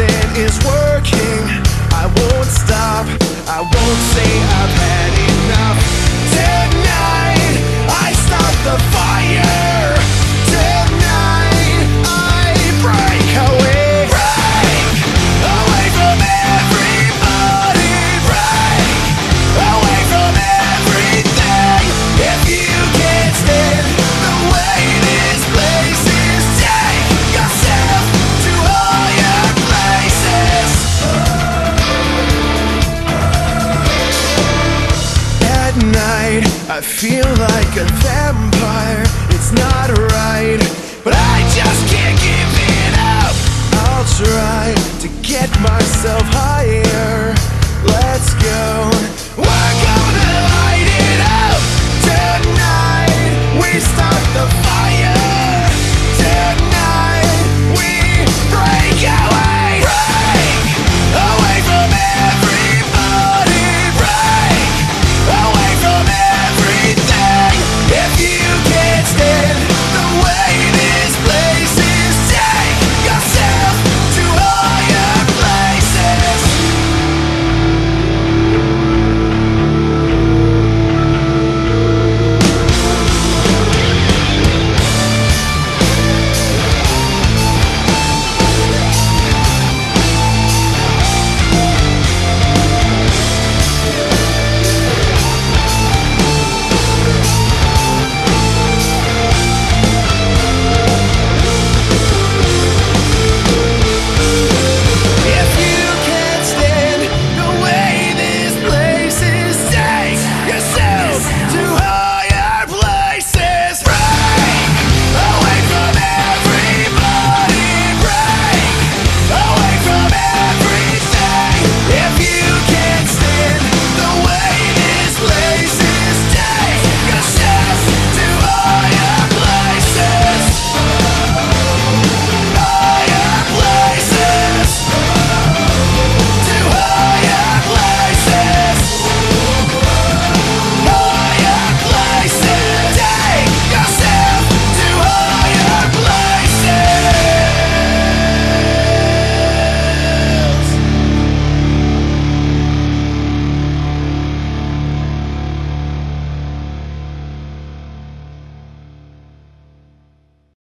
plan is working. I won't stop, I won't say I've had enough. Tonight, I start the fire. Tonight, I break away. Break away from everybody. Break away from everything. If you can't stand the way this place is, take yourself to higher places. At night, I feel like a vampire. It's not right, but I just can't give it up. I'll try to get myself higher. Let's go. We're